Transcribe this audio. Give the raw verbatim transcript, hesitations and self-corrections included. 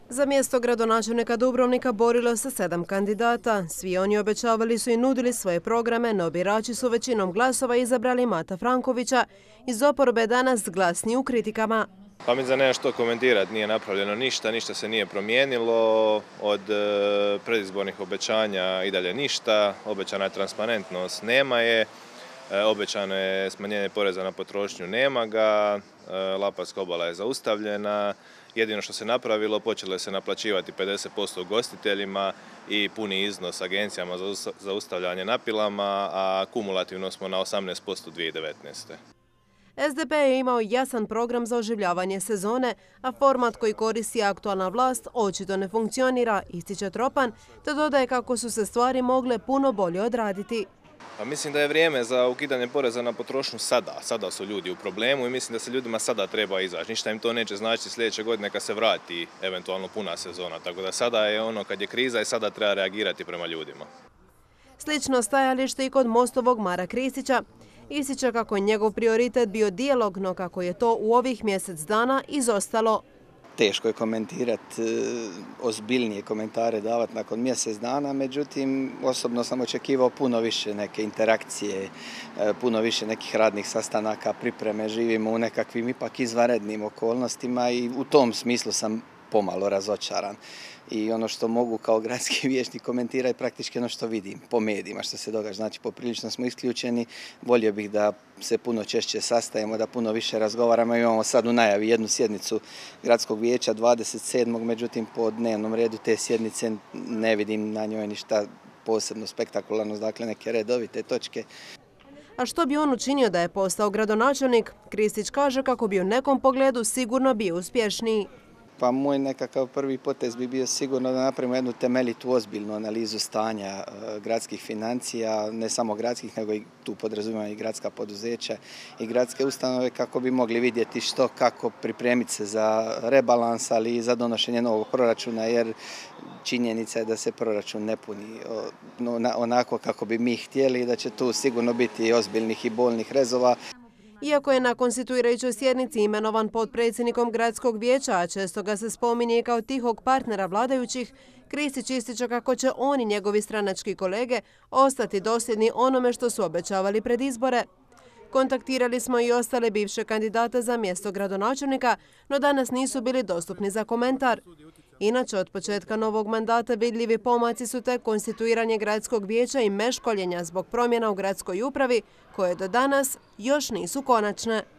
Za mjesto gradonačelnika Dubrovnika borilo se sedam kandidata. Svi oni obećavali su i nudili svoje programe, no birači su većinom glasova izabrali Mata Frankovića. Iz oporbe danas glasni u kritikama. Pa mi za nešto komentirati, nije napravljeno ništa, ništa se nije promijenilo, od predizbornih obećanja i dalje ništa, obećana je transparentnost, nema je, obećano je smanjenje poreza na potrošnju, nema ga, Laparska obala je zaustavljena, jedino što se napravilo, počelo se naplaćivati pedeset posto ugostiteljima i puni iznos agencijama za zaustavljanje na pilama, a kumulativno smo na osamnaest posto dvije tisuće devetnaeste. S D P je imao jasan program za oživljavanje sezone, a format koji koristi aktualna vlast očito ne funkcionira, ističe Tropan, te dodaje kako su se stvari mogle puno bolje odraditi. Pa mislim da je vrijeme za ukidanje poreza na potrošnju sada. Sada su ljudi u problemu i mislim da se ljudima sada treba izaći. Ništa im to neće značiti sljedeće godine kad se vrati eventualno puna sezona. Tako da sada je ono kad je kriza i sada treba reagirati prema ljudima. Slično stajalište i kod Mostovog Mara Kristića. Ističe kako je njegov prioritet bio dijalog, no kako je to u ovih mjesec dana izostalo. Teško je komentirati, ozbiljnije komentare davati nakon mjesec dana, međutim, osobno sam očekivao puno više neke interakcije, puno više nekih radnih sastanaka, pripreme, živimo u nekakvim ipak izvanrednim okolnostima i u tom smislu sam pomalo razočaran. I ono što mogu kao gradski vijećnik komentirati praktički ono što vidim po medijima što se događa. Znači, poprilično smo isključeni. Volio bih da se puno češće sastajemo, da puno više razgovaramo. Imamo sad u najavi jednu sjednicu gradskog vijeća dvadeset sedmog Međutim, po dnevnom redu te sjednice ne vidim na njoj ništa posebno spektakularno, dakle neke redovite točke. A što bi on učinio da je postao gradonačelnik? Kristić kaže kako bi u nekom pogledu sigurno bio uspješniji. Pa moj nekakav prvi potez bi bio sigurno da napravimo jednu temeljitu, ozbiljnu analizu stanja gradskih financija, ne samo gradskih, nego i tu podrazumijemo i gradska poduzeća i gradske ustanove kako bi mogli vidjeti što, kako pripremiti se za rebalans, ali i za donošenje novog proračuna, jer činjenica je da se proračun ne puni onako kako bi mi htjeli i da će tu sigurno biti ozbiljnih i bolnih rezova. Iako je na konstituirajućoj sjednici imenovan potpredsjednikom gradskog vijeća, a često ga se spominje kao tihog partnera vladajućih, Kristić ističe kako će on i njegovi stranački kolege ostati dosljedni onome što su obećavali pred izbore. Kontaktirali smo i ostale bivše kandidate za mjesto gradonačelnika, no danas nisu bili dostupni za komentar. Inače, od početka novog mandata vidljivi pomaci su tek konstituiranje gradskog vijeća i meškoljenja zbog promjena u gradskoj upravi, koje do danas još nisu konačne.